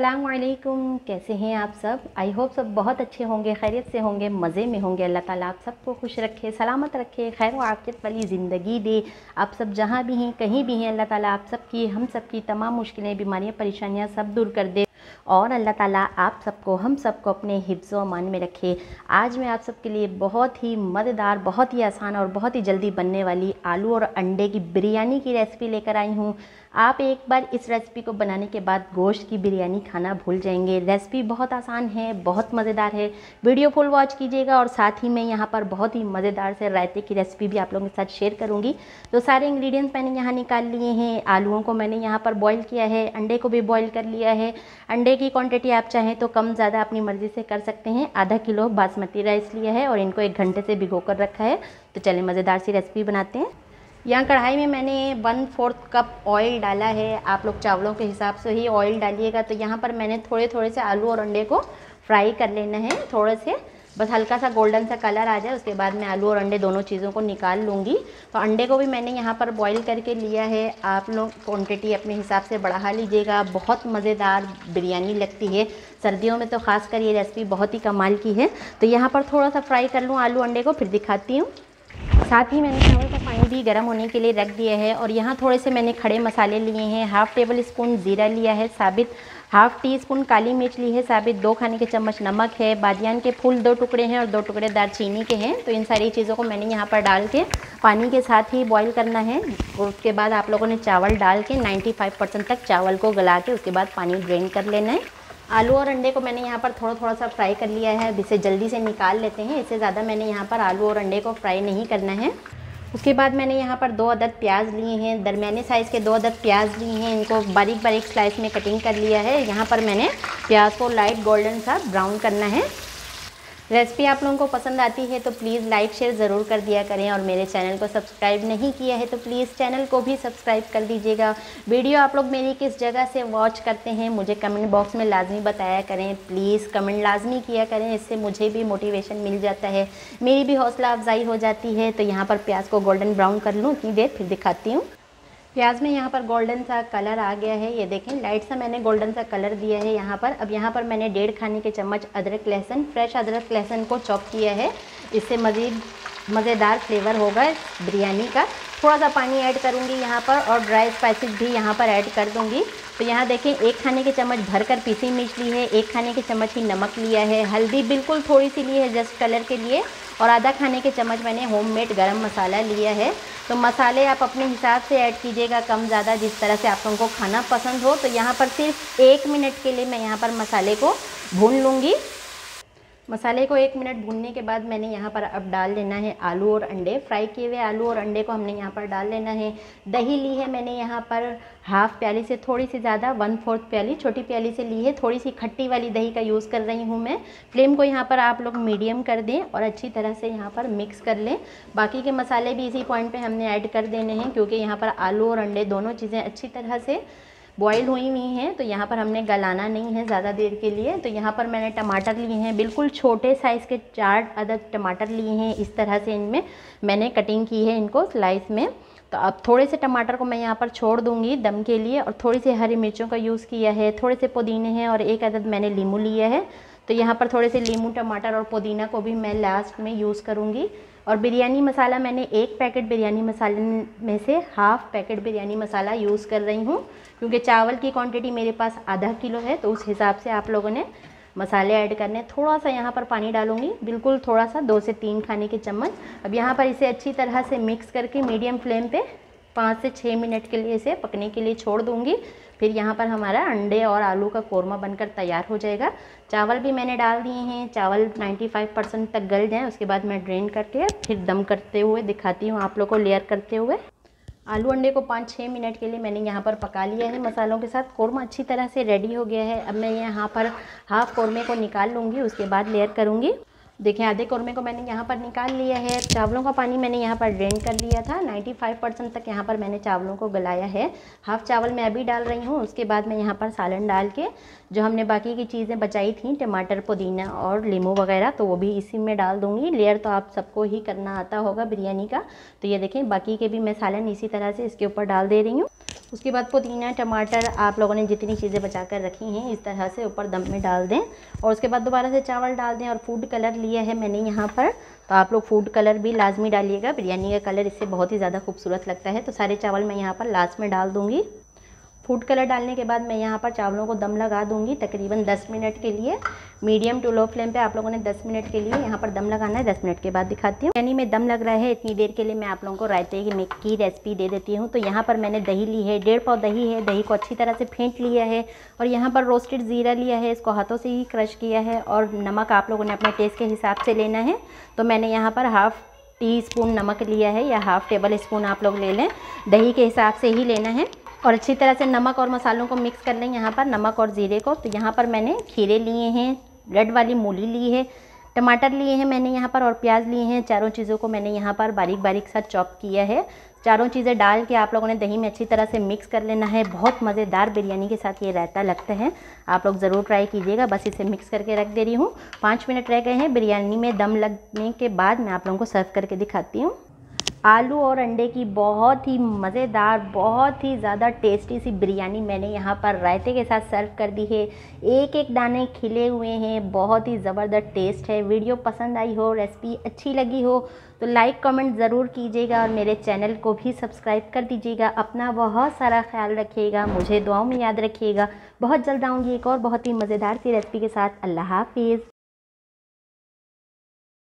अस्सलामुअलैकुम, कैसे हैं आप सब। आई होप सब बहुत अच्छे होंगे, खैरियत से होंगे, मज़े में होंगे। अल्लाह ताला आप सबको खुश रखे, सलामत रखे, खैर व आफियत वाली ज़िंदगी दे। आप सब जहाँ भी हैं, कहीं भी हैं, अल्लाह ताला आप सबकी, हम सबकी तमाम मुश्किलें, बीमारियाँ, परेशानियाँ सब दूर कर दे और अल्लाह ताला आप सबको, हम सबको अपने हिफ्ज़ व अमान में रखे। आज मैं आप सबके लिए बहुत ही मज़ेदार, बहुत ही आसान और बहुत ही जल्दी बनने वाली आलू और अंडे की बिरयानी की रेसिपी लेकर आई हूँ। आप एक बार इस रेसिपी को बनाने के बाद गोश्त की बिरयानी खाना भूल जाएंगे। रेसिपी बहुत आसान है, बहुत मज़ेदार है। वीडियो फुल वॉच कीजिएगा और साथ ही मैं यहाँ पर बहुत ही मज़ेदार से रायते की रेसिपी भी आप लोगों के साथ शेयर करूँगी। तो सारे इंग्रेडिएंट्स मैंने यहाँ निकाल लिए हैं। आलूओं को मैंने यहाँ पर बॉईल किया है, अंडे को भी बॉईल कर लिया है। अंडे की क्वांटिटी आप चाहें तो कम ज़्यादा अपनी मर्ज़ी से कर सकते हैं। आधा किलो बासमती राइस लिया है और इनको 1 घंटे से भिगो कर रखा है। तो चलिए मज़ेदार सी रेसिपी बनाते हैं। यहाँ कढ़ाई में मैंने 1/4 कप ऑयल डाला है। आप लोग चावलों के हिसाब से ही ऑयल डालिएगा। तो यहाँ पर मैंने थोड़े थोड़े से आलू और अंडे को फ्राई कर लेना है, थोड़े से, बस हल्का सा गोल्डन सा कलर आ जाए। उसके बाद मैं आलू और अंडे दोनों चीज़ों को निकाल लूँगी। तो अंडे को भी मैंने यहाँ पर बॉईल करके लिया है। आप लोग क्वांटिटी अपने हिसाब से बढ़ा लीजिएगा। बहुत मज़ेदार बिरयानी लगती है, सर्दियों में तो ख़ासकर ये रेसिपी बहुत ही कमाल की है। तो यहाँ पर थोड़ा सा फ्राई कर लूँ आलू अंडे को, फिर दिखाती हूँ। साथ ही मैंने चावल का पानी भी गर्म होने के लिए रख दिया है। और यहाँ थोड़े से मैंने खड़े मसाले लिए हैं। 1/2 टेबल स्पून ज़ीरा लिया है साबित, 1/2 टीस्पून काली मिर्च ली है साबित, 2 खाने के चम्मच नमक है, बादियान के फूल 2 टुकड़े हैं और 2 टुकड़े दालचीनी के हैं। तो इन सारी चीज़ों को मैंने यहाँ पर डाल के पानी के साथ ही बॉईल करना है। उसके बाद आप लोगों ने चावल डाल के 95% तक चावल को गला के उसके बाद पानी ड्रेन कर लेना है। आलू और अंडे को मैंने यहाँ पर थोड़ा थोड़ा सा फ्राई कर लिया है। अब इसे जल्दी से निकाल लेते हैं। इससे ज़्यादा मैंने यहाँ पर आलू और अंडे को फ्राई नहीं करना है। उसके बाद मैंने यहाँ पर 2 अदद प्याज लिए हैं, दरमियाने साइज़ के 2 अदद प्याज लिए हैं। इनको बारीक बारीक स्लाइस में कटिंग कर लिया है। यहाँ पर मैंने प्याज को लाइट गोल्डन सा ब्राउन करना है। रेसिपी आप लोगों को पसंद आती है तो प्लीज़ लाइक शेयर ज़रूर कर दिया करें और मेरे चैनल को सब्सक्राइब नहीं किया है तो प्लीज़ चैनल को भी सब्सक्राइब कर दीजिएगा। वीडियो आप लोग मेरी किस जगह से वॉच करते हैं मुझे कमेंट बॉक्स में लाजमी बताया करें। प्लीज़ कमेंट लाजमी किया करें, इससे मुझे भी मोटिवेशन मिल जाता है, मेरी भी हौसला अफजाई हो जाती है। तो यहाँ पर प्याज को गोल्डन ब्राउन कर लूँ इतनी देर, फिर दिखाती हूँ। प्याज में यहाँ पर गोल्डन सा कलर आ गया है, ये देखें लाइट सा मैंने गोल्डन सा कलर दिया है यहाँ पर। अब यहाँ पर मैंने 1.5 खाने के चम्मच अदरक लहसुन, फ्रेश अदरक लहसुन को चॉप किया है। इससे मज़ीद मज़ेदार फ्लेवर होगा बिरयानी का। थोड़ा सा पानी ऐड करूँगी यहाँ पर और ड्राई स्पाइसेस भी यहाँ पर ऐड कर दूँगी। तो यहाँ देखें 1 खाने के चम्मच भरकर पीसी मिर्च ली है, 1 खाने के चम्मच ही नमक लिया है, हल्दी बिल्कुल थोड़ी सी ली है जस्ट कलर के लिए, और आधा खाने के चम्मच मैंने होममेड गरम मसाला लिया है। तो मसाले आप अपने हिसाब से ऐड कीजिएगा, कम ज़्यादा जिस तरह से आप लोगों को खाना पसंद हो। तो यहाँ पर सिर्फ 1 मिनट के लिए मैं यहाँ पर मसाले को भून लूँगी। मसाले को 1 मिनट भूनने के बाद मैंने यहाँ पर अब डाल लेना है आलू और अंडे। फ्राई किए हुए आलू और अंडे को हमने यहाँ पर डाल लेना है। दही ली है मैंने यहाँ पर 1/2 प्याली से थोड़ी सी ज़्यादा, 1/4 प्याली, छोटी प्याली से ली है। थोड़ी सी खट्टी वाली दही का यूज़ कर रही हूँ मैं। फ्लेम को यहाँ पर आप लोग मीडियम कर दें और अच्छी तरह से यहाँ पर मिक्स कर लें। बाकी के मसाले भी इसी पॉइंट पर हमने ऐड कर देने हैं क्योंकि यहाँ पर आलू और अंडे दोनों चीज़ें अच्छी तरह से बॉईल हुई हुई हैं। तो यहाँ पर हमने गलाना नहीं है ज़्यादा देर के लिए। तो यहाँ पर मैंने टमाटर लिए हैं, बिल्कुल छोटे साइज़ के 4 अदद टमाटर लिए हैं। इस तरह से इनमें मैंने कटिंग की है इनको स्लाइस में। तो अब थोड़े से टमाटर को मैं यहाँ पर छोड़ दूँगी दम के लिए और थोड़ी सी हरी मिर्चों का यूज़ किया है, थोड़े से पुदीने हैं और 1 अदद मैंने नींबू लिया है। तो यहाँ पर थोड़े से नींबू, टमाटर और पुदीना को भी मैं लास्ट में यूज़ करूँगी। और बिरयानी मसाला मैंने 1 पैकेट बिरयानी मसाले में से 1/2 पैकेट बिरयानी मसाला यूज़ कर रही हूँ क्योंकि चावल की क्वांटिटी मेरे पास आधा किलो है। तो उस हिसाब से आप लोगों ने मसाले ऐड करने। थोड़ा सा यहाँ पर पानी डालूँगी, बिल्कुल थोड़ा सा, 2 से 3 खाने के चम्मच। अब यहाँ पर इसे अच्छी तरह से मिक्स करके मीडियम फ्लेम पे 5 से 6 मिनट के लिए इसे पकने के लिए छोड़ दूँगी। फिर यहाँ पर हमारा अंडे और आलू का कोरमा बनकर तैयार हो जाएगा। चावल भी मैंने डाल दिए हैं, चावल 95% तक गल जाएँ उसके बाद मैं ड्रेन करके फिर दम करते हुए दिखाती हूँ आप लोग को, लेयर करते हुए। आलू अंडे को 5-6 मिनट के लिए मैंने यहाँ पर पका लिया है मसालों के साथ। कोरमा अच्छी तरह से रेडी हो गया है। अब मैं यहाँ पर हाफ़ कोरमे को निकाल लूँगी, उसके बाद लेयर करूँगी। देखें आधे कोरमे को मैंने यहाँ पर निकाल लिया है। चावलों का पानी मैंने यहाँ पर ड्रेन कर लिया था, 95% तक यहाँ पर मैंने चावलों को गलाया है। हाफ़ चावल मैं अभी डाल रही हूँ। उसके बाद मैं यहाँ पर सालन डाल के जो हमने बाकी की चीज़ें बचाई थी, टमाटर, पुदीना और नींबू वगैरह, तो वो भी इसी में डाल दूँगी। लेयर तो आप सबको ही करना आता होगा बिरयानी का। तो ये देखें बाकी के भी मैं सालन इसी तरह से इसके ऊपर डाल दे रही हूँ। उसके बाद पुदीना, टमाटर, आप लोगों ने जितनी चीज़ें बचा कर रखी हैं इस तरह से ऊपर दम में डाल दें। और उसके बाद दोबारा से चावल डाल दें। और फूड कलर लिया है मैंने यहाँ पर, तो आप लोग फूड कलर भी लाजमी डालिएगा। बिरयानी का कलर इससे बहुत ही ज़्यादा खूबसूरत लगता है। तो सारे चावल मैं यहाँ पर लास्ट में डाल दूँगी। फूड कलर डालने के बाद मैं यहाँ पर चावलों को दम लगा दूँगी तकरीबन 10 मिनट के लिए। मीडियम टू लो फ्लेम पे आप लोगों ने 10 मिनट के लिए यहाँ पर दम लगाना है। 10 मिनट के बाद दिखाती हूँ। यानी में दम लग रहा है, इतनी देर के लिए मैं आप लोगों को रायते की रेसिपी दे देती हूँ। तो यहाँ पर मैंने दही ली है, 1.5 पाव दही है। दही को अच्छी तरह से फेंट लिया है। और यहाँ पर रोस्टेड ज़ीरा लिया है, इसको हाथों से ही क्रश किया है। और नमक आप लोगों ने अपने टेस्ट के हिसाब से लेना है। तो मैंने यहाँ पर हाफ़ टी स्पून नमक लिया है, या हाफ़ टेबल स्पून आप लोग ले लें, दही के हिसाब से ही लेना है। और अच्छी तरह से नमक और मसालों को मिक्स कर लें यहाँ पर, नमक और ज़ीरे को। तो यहाँ पर मैंने खीरे लिए हैं, रेड वाली मूली ली है, टमाटर लिए हैं मैंने यहाँ पर, और प्याज लिए हैं। चारों चीज़ों को मैंने यहाँ पर बारीक बारीक सा चॉप किया है। चारों चीज़ें डाल के आप लोगों ने दही में अच्छी तरह से मिक्स कर लेना है। बहुत मज़ेदार बिरयानी के साथ ये रायता लगता है, आप लोग ज़रूर ट्राई कीजिएगा। बस इसे मिक्स करके रख दे रही हूँ। 5 मिनट रह गए हैं बिरयानी में दम लगने के बाद मैं आप लोगों को सर्व करके दिखाती हूँ। आलू और अंडे की बहुत ही मज़ेदार, बहुत ही ज़्यादा टेस्टी सी बिरयानी मैंने यहाँ पर रायते के साथ सर्व कर दी है। एक एक दाने खिले हुए हैं, बहुत ही ज़बरदस्त टेस्ट है। वीडियो पसंद आई हो, रेसिपी अच्छी लगी हो तो लाइक कमेंट ज़रूर कीजिएगा और मेरे चैनल को भी सब्सक्राइब कर दीजिएगा। अपना बहुत सारा ख्याल रखिएगा, मुझे दुआओं में याद रखिएगा। बहुत जल्द आऊँगी एक और बहुत ही मज़ेदार सी रेसिपी के साथ। अल्लाह हाफिज़।